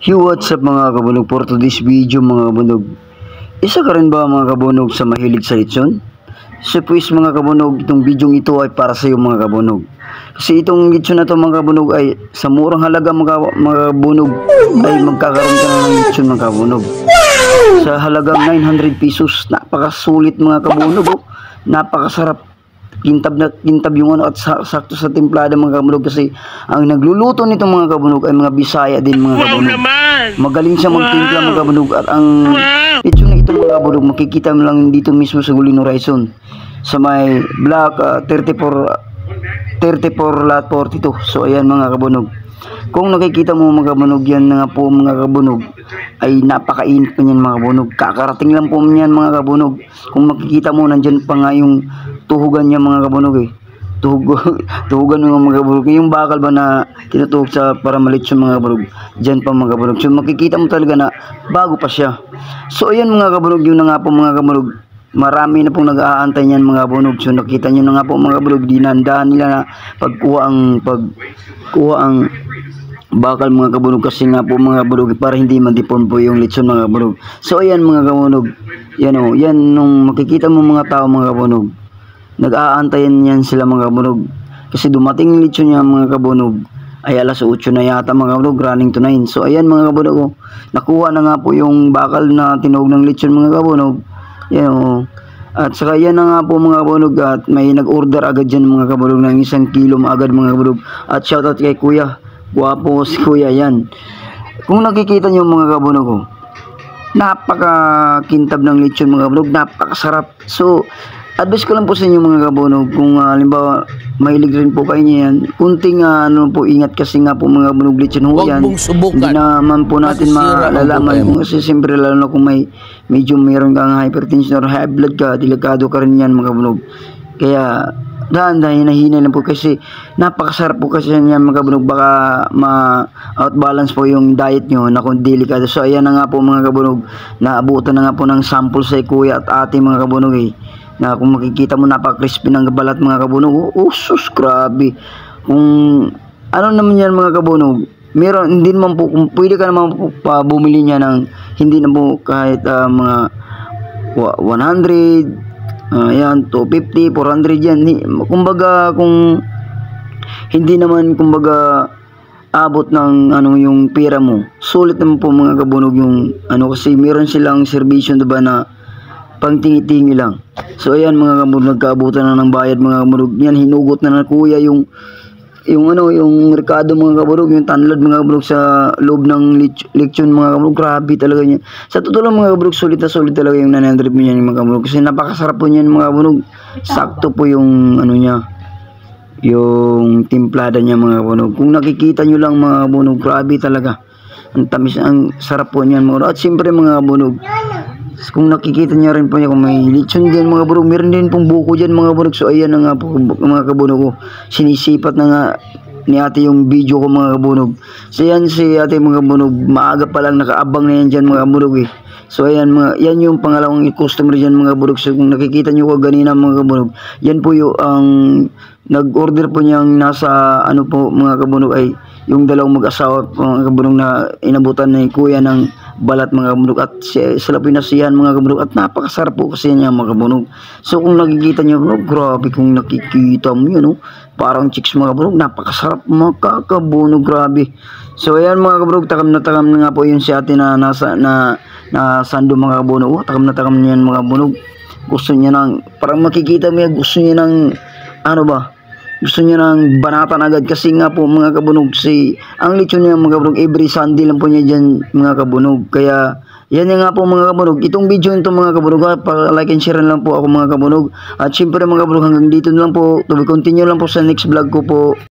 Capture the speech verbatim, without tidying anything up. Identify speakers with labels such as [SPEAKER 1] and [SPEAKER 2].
[SPEAKER 1] Yo, what's up mga kabunog? For today's video mga kabunog, isa ka rin ba mga kabunog sa mahilig sa lechon? So pues mga kabunog, itong video ito ay para sa iyo mga kabunog. Kasi itong lechon na to mga kabunog ay sa murang halaga mga, mga kabunog ay magkakaroon ka na ng lechon mga kabunog. Sa halagang nine hundred pesos, napakasulit mga kabunog, oh. Napakasarap. Kintab na kintab yung ano at sakto sa timplada mga kabunog, kasi ang nagluluto nito mga kabunog ay mga Bisaya din mga kabunog. Magaling siya magtimpla mga kabunog, at ang ito na ito mga kabunog makikita mo lang dito mismo sa Gulino Horizon sa may block uh, thirty-four lot forty-two. So ayan mga kabunog, kung nakikita mo mga kabunog, yan nga po mga kabunog ay napakainit pa niyan mga kabunog. Kakarating lang po niyan mga kabunog. Kung makikita mo, nandyan pa nga yung tuhugan niya mga kabunog eh. Tuhug, tuhugan ng mga kabunog. Yung bakal ba na tinutuhog sa para malitsyon mga kabunog, dyan pa mga kabunog. So makikita mo talaga na bago pa siya. So ayan mga kabunog, yun na nga po mga kabunog. Marami na pong nag-aantay niyan mga kabunog. So nakita nyo na nga po mga kabunog, dinandahan nila na pagkuha ang pagkuha ang bakal mga kabunog, kasi nga po mga kabunog para hindi madipon po yung lechon mga kabunog. So ayan mga kabunog, yan o, yan nung makikita mo mga tao mga kabunog, nag-aantayan yan sila mga kabunog, kasi dumating yung lechon niya mga kabunog ay alas otso na yata mga kabunog, running to nine. So ayan mga kabunog, oh, nakuha na nga po yung bakal na tinuog ng lechon mga kabunog, yan o. At saka yan na nga po mga kabunog, at may nag-order agad dyan mga kabunog ng isang kilo agad mga kabunog. At shoutout kay kuya, guwapo si kuya yan. Kung nakikita nyo mga kabunog, oh, napaka-kintab ng lechon mga kabunog, napakasarap. So advice ko lang po sa inyo mga kabunog, kung uh, halimbawa mahilig rin po kayo niyan, kunting uh, ano po, ingat, kasi nga po mga kabunog, lechon ho yan, hindi naman po natin malalaman kung, kasi siyempre lalo na kung may medyo mayroon kang hypertension or high blood ka, delikado ka rin yan mga kabunog. Kaya dahan-dahan, hinahinay lang po, kasi napakasarap po kasi yan mga kabunog. Baka ma-outbalance po yung diet nyo na kung delikado. So ayan na nga po mga kabunog, naabutan na nga po ng sample sa kuya at ate mga kabunog eh, na kung makikita mo napaka-crispy ng balat mga kabunog. Oh, sus, grabe. Kung ano naman yan mga kabunog, meron, hindi naman po, kung pwede ka naman po pa bumili niya ng hindi na po kahit uh, mga one hundred, Uh, yan, two fifty, four hundred yan. Kumbaga, kung hindi naman, kumbaga, abot ng ano yung pera mo, sulit naman po mga kabunog yung ano, kasi meron silang servisyo diba na pang tingi-tingi lang. So ayan mga kabunog, nagkaabutan na ng bayad mga kabunog. Yan, hinugot na ng kuya yung yung ano, yung merkado mga kabunog, yung tanlad mga kabunog sa loob ng lechon mga kabunog. Grabe talaga niya. Sa totoo lang mga kabunog, sulit na sulit talaga yung nine hundred mo yan mga kabunog, kasi napakasarap po niyan mga kabunog. Sakto po yung ano niya, yung timplada niya mga kabunog. Kung nakikita nyo lang mga kabunog, grabe talaga. Ang tamis, ang sarap po niyan mga kabunog. At siyempre mga kabunog, kung nakikita niya rin po niya, kung may lechon dyan mga kabunog, meron din pong buko dyan mga kabunog. So ayan na nga po mga kabunog ko, sinisipat na nga ni ate yung video ko mga kabunog. So yan si ate mga kabunog, maaga pa lang nakaabang na yan dyan mga kabunog eh. So ayan mga, yan yung pangalawang customer dyan mga kabunog. So kung nakikita nyo ko ganina mga kabunog, yan po yung ang nag-order po niyang nasa ano po mga kabunog ay yung dalawang mag-asawa mga kabunog na inabutan ni kuya ng balat mga kabunog, at sila pinasihan mga kabunog, at napakasarap po kasi niya mga kabunog. So kung nakikita niyo kabunog, grabe kung nakikita mo yun, no? Parang chicks mga kabunog, napakasarap mga kabunog, grabe. So ayan mga kabunog, takam na takam na nga po yun si ate na nasa na, na sando mga kabunog. Oh, takam na takam niyan mga kabunog. Gusto niya ng, parang makikita mo yan, gusto niya ng ano ba, gusto niya ng banatan agad, kasi nga po mga kabunog, si ang lechon niya mga kabunog every Sunday lang po niya dyan mga kabunog. Kaya yan nga po mga kabunog, itong video nito mga kabunog, para like and share lang po ako mga kabunog. At syempre mga kabunog, hanggang dito na lang po, to be continue lang po sa next vlog ko po.